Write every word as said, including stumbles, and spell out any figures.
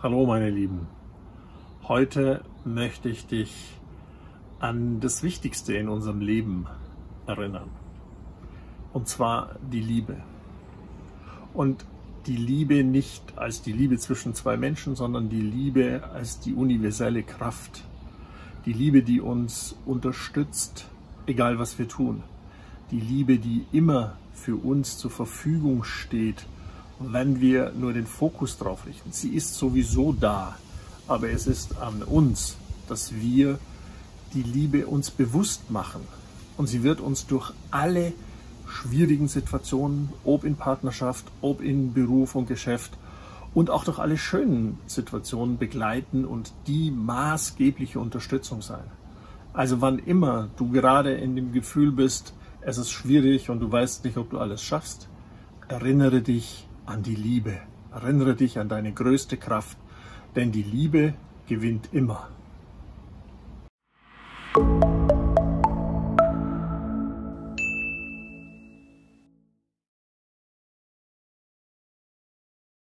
Hallo meine Lieben, heute möchte ich dich an das Wichtigste in unserem Leben erinnern, und zwar die Liebe. Und die Liebe nicht als die Liebe zwischen zwei Menschen, sondern die Liebe als die universelle Kraft, die Liebe, die uns unterstützt, egal was wir tun, die Liebe, die immer für uns zur Verfügung steht, wenn wir nur den Fokus drauf richten. Sie ist sowieso da, aber es ist an uns, dass wir die Liebe uns bewusst machen. Und sie wird uns durch alle schwierigen Situationen, ob in Partnerschaft, ob in Beruf und Geschäft und auch durch alle schönen Situationen begleiten und die maßgebliche Unterstützung sein. Also wann immer du gerade in dem Gefühl bist, es ist schwierig und du weißt nicht, ob du alles schaffst, erinnere dich an die Liebe. Erinnere dich an deine größte Kraft, denn die Liebe gewinnt immer.